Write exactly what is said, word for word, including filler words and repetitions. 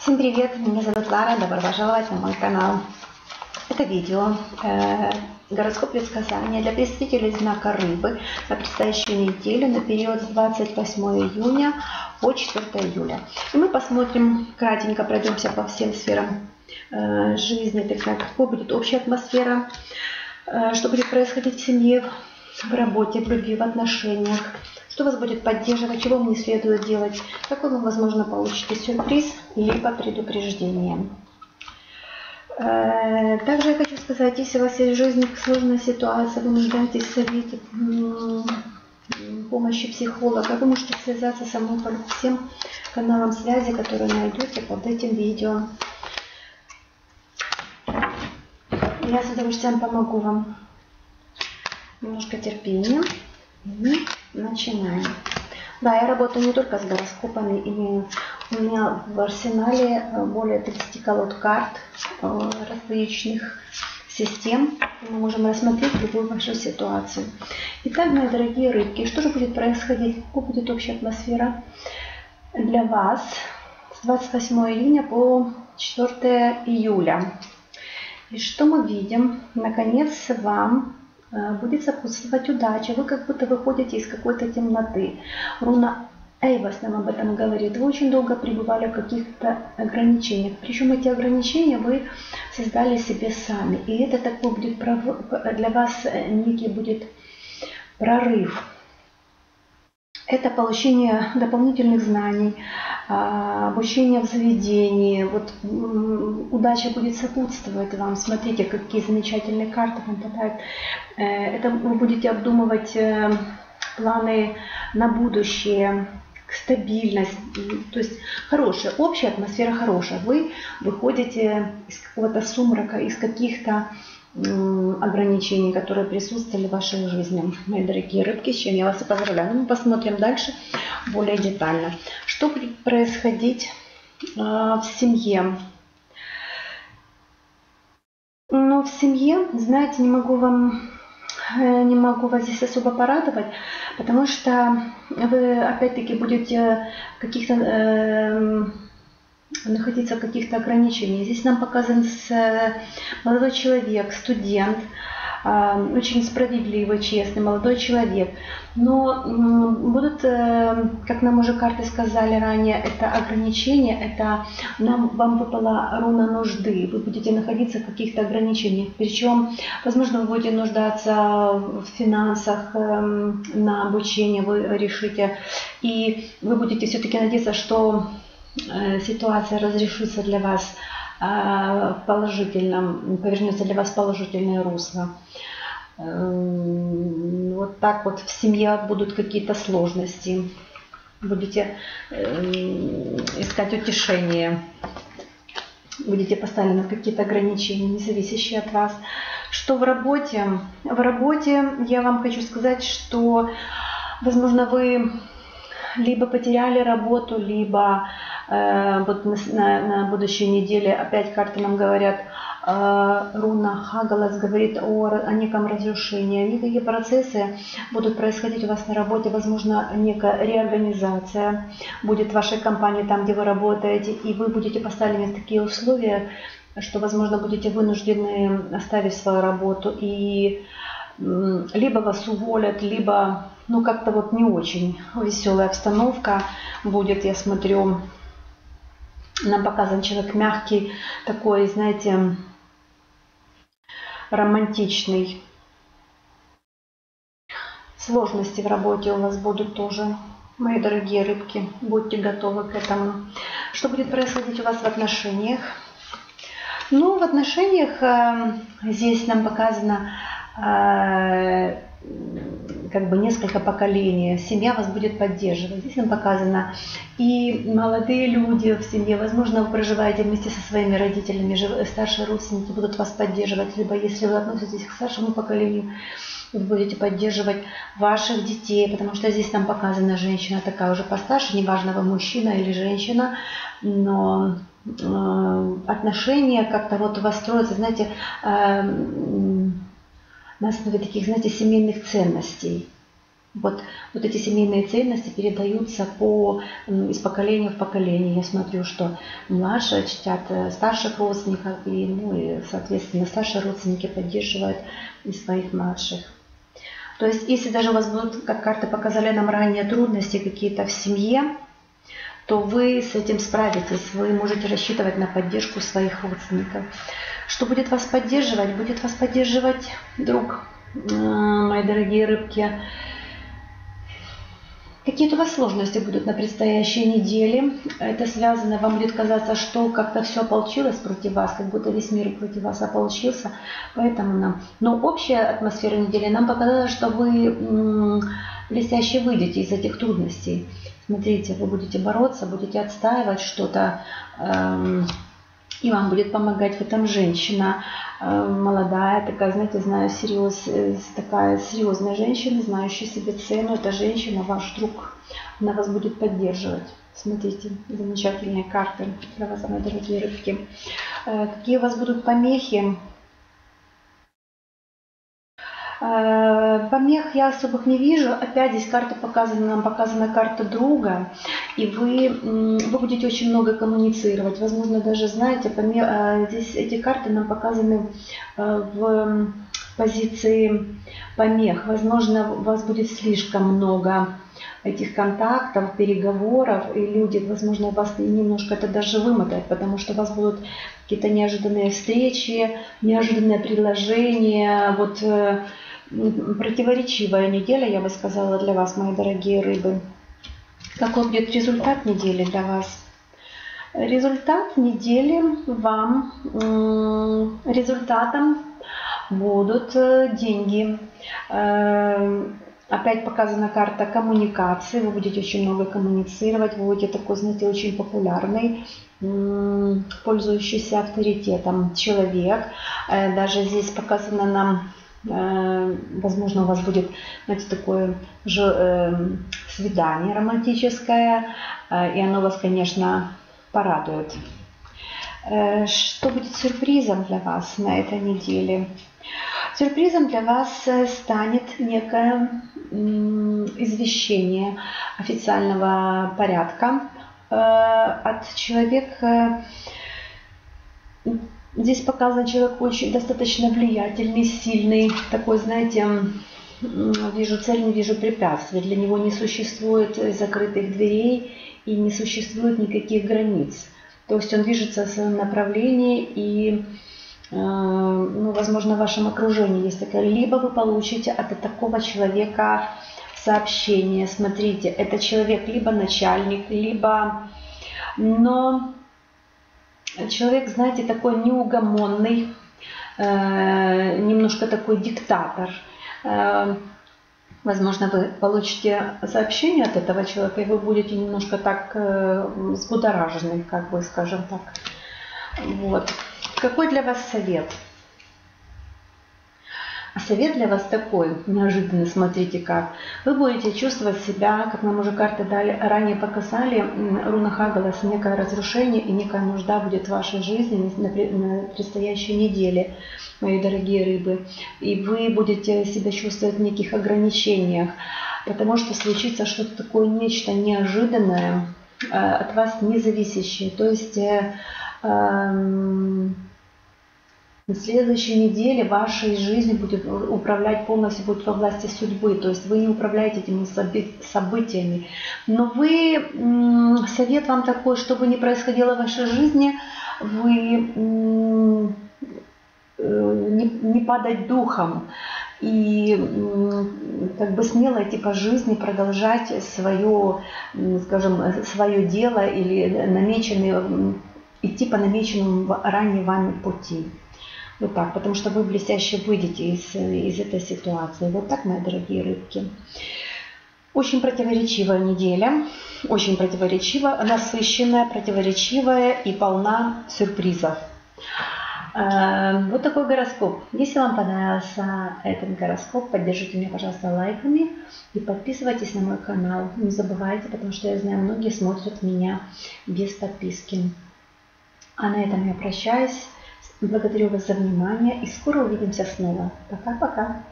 Всем привет, меня зовут Лара, добро пожаловать на мой канал. Это видео э, гороскоп предсказания для представителей знака Рыбы на предстоящую неделю на период с двадцать восьмого июня по четвёртого июля. И мы посмотрим, кратенько пройдемся по всем сферам э, жизни, так сказать, какой будет общая атмосфера, э, что будет происходить в семье, в работе, в любви, в отношениях, что вас будет поддерживать, чего вам не следует делать, какой вы, возможно, получите сюрприз, либо предупреждение. Также я хочу сказать, если у вас есть в жизни сложная ситуация, вы нуждаетесь в совете, помощи психолога, вы можете связаться со мной по всем каналам связи, которые найдете под этим видео. Я с удовольствием помогу вам. Немножко терпения. И начинаем. Да, я работаю не только с гороскопами, и у меня в арсенале более тридцати колод карт различных систем. Мы можем рассмотреть любую вашу ситуацию. Итак, мои дорогие рыбки, что же будет происходить? Какая будет общая атмосфера для вас с двадцать восьмого июня по четвёртого июля? И что мы видим? Наконец вам будет сопутствовать удача. Вы как будто выходите из какой-то темноты. Руна Эйвас нам об этом говорит. Вы очень долго пребывали в каких-то ограничениях. Причем эти ограничения вы создали себе сами. И это такой будет для вас некий будет прорыв. Это получение дополнительных знаний, обучение в заведении. Вот удача будет сопутствовать вам. Смотрите, какие замечательные карты вам попадают. Это вы будете обдумывать планы на будущее, стабильность. То есть хорошая, общая атмосфера хорошая. Вы выходите из какого-то сумрака, из каких-то ограничений, которые присутствовали в вашей жизни. Мои дорогие рыбки, с чем я вас и поздравляю. Мы посмотрим дальше более детально. Что будет происходить э, в семье? Ну, в семье, знаете, не могу вам не могу вас здесь особо порадовать, потому что вы опять-таки будете каких-то э, находиться в каких-то ограничениях. Здесь нам показан молодой человек, студент, очень справедливый, честный, молодой человек. Но будут, как нам уже карты сказали ранее, это ограничения, это нам, вам выпала руна нужды. Вы будете находиться в каких-то ограничениях. Причем, возможно, вы будете нуждаться в финансах, на обучение вы решите. И вы будете все-таки надеяться, что ситуация разрешится для вас в положительном, повернется для вас в положительное русло. Вот так вот в семье будут какие-то сложности. Будете искать утешение. Будете поставлены какие-то ограничения, не зависящие от вас. Что в работе? В работе я вам хочу сказать, что, возможно, вы либо потеряли работу, либо э, вот на, на, на будущей неделе опять карты нам говорят, э, руна Хагалас говорит о, о неком разрушении. Некие процессы будут происходить у вас на работе, возможно, некая реорганизация будет в вашей компании, там, где вы работаете, и вы будете поставлены в такие условия, что, возможно, будете вынуждены оставить свою работу, и э, либо вас уволят, либо ну как-то вот не очень веселая обстановка будет, я смотрю. Нам показан человек мягкий, такой, знаете, романтичный. Сложности в работе у вас будут тоже, мои дорогие рыбки, будьте готовы к этому. Что будет происходить у вас в отношениях? Ну, в отношениях э, здесь нам показано э, как бы несколько поколений. Семья вас будет поддерживать. Здесь нам показано и молодые люди в семье. Возможно, вы проживаете вместе со своими родителями, старшие родственники будут вас поддерживать. Либо если вы относитесь к старшему поколению, вы будете поддерживать ваших детей, потому что здесь нам показана женщина такая уже постарше, неважно, вы мужчина или женщина, но э, отношения как-то вот у вас строятся, знаете, э, на основе таких, знаете, семейных ценностей. Вот, вот эти семейные ценности передаются по, из поколения в поколение. Я смотрю, что младшие чтят старших родственников, и, ну, и, соответственно, старшие родственники поддерживают и своих младших. То есть, если даже у вас будут, как карты показали нам ранее, трудности какие-то в семье, то вы с этим справитесь, вы можете рассчитывать на поддержку своих родственников. Что будет вас поддерживать? Будет вас поддерживать друг, мои дорогие рыбки. Какие-то у вас сложности будут на предстоящей неделе. Это связано, вам будет казаться, что как-то все ополчилось против вас, как будто весь мир против вас ополчился. Поэтому нам... Но общая атмосфера недели нам показала, что вы блестяще выйдете из этих трудностей. Смотрите, вы будете бороться, будете отстаивать что-то, эм, и вам будет помогать в этом женщина, э, молодая, такая, знаете, знаю, серьез, такая серьезная женщина, знающая себе цену. Эта женщина, ваш друг, она вас будет поддерживать. Смотрите, замечательные карты для вас, мои дорогие рыбки. Э, какие у вас будут помехи? Помех я особых не вижу. Опять здесь карта показана, нам показана карта друга. И вы, вы будете очень много коммуницировать. Возможно, даже, знаете, помех, здесь эти карты нам показаны в позиции помех. Возможно, у вас будет слишком много этих контактов, переговоров, и люди, возможно, вас немножко это даже вымотает, потому что у вас будут какие-то неожиданные встречи, неожиданные предложения, вот противоречивая неделя, я бы сказала, для вас, мои дорогие рыбы. Какой будет результат недели для вас? Результат недели вам, результатом будут деньги. Опять показана карта коммуникации. Вы будете очень много коммуницировать. Вы будете такой, знаете, очень популярный, пользующийся авторитетом человек. Даже здесь показано нам, возможно, у вас будет, знаете, такое же свидание романтическое, и оно вас, конечно, порадует. Что будет сюрпризом для вас на этой неделе? Сюрпризом для вас станет некое извещение официального порядка от человека. Здесь показан человек очень достаточно влиятельный, сильный, такой, знаете, вижу цель, не вижу препятствий. Для него не существует закрытых дверей и не существует никаких границ. То есть он движется в своем направлении, и, ну, возможно, в вашем окружении есть такая. Либо вы получите от такого человека сообщение. Смотрите, это человек либо начальник, либо... Но человек, знаете, такой неугомонный, немножко такой диктатор. Возможно, вы получите сообщение от этого человека, и вы будете немножко так взбудоражены, как бы, скажем так. Вот. Какой для вас совет? А совет для вас такой, неожиданный, смотрите как. Вы будете чувствовать себя, как нам уже карты дали, ранее показали, руна Хагалас, некое разрушение и некая нужда будет в вашей жизни на предстоящей неделе, мои дорогие рыбы. И вы будете себя чувствовать в неких ограничениях, потому что случится что-то такое, нечто неожиданное, от вас не зависящее. То есть... Эм, на следующей неделе вашей жизнью будет управлять полностью, будет во власти судьбы. То есть вы не управляете этими событиями. Но вы, совет вам такой, чтобы не происходило в вашей жизни, вы не, не падать духом и как бы смело идти по жизни, продолжать свое, скажем, свое дело или намеченный, идти по намеченному ранее вами пути. Вот так, потому что вы блестяще выйдете из, из этой ситуации. Вот так, мои дорогие рыбки. Очень противоречивая неделя, очень противоречивая, насыщенная, противоречивая и полна сюрпризов. Вот такой гороскоп. Если вам понравился этот гороскоп, поддержите меня, пожалуйста, лайками и подписывайтесь на мой канал. Не забывайте, потому что я знаю, многие смотрят меня без подписки. А на этом я прощаюсь. Благодарю вас за внимание и скоро увидимся снова. Пока-пока.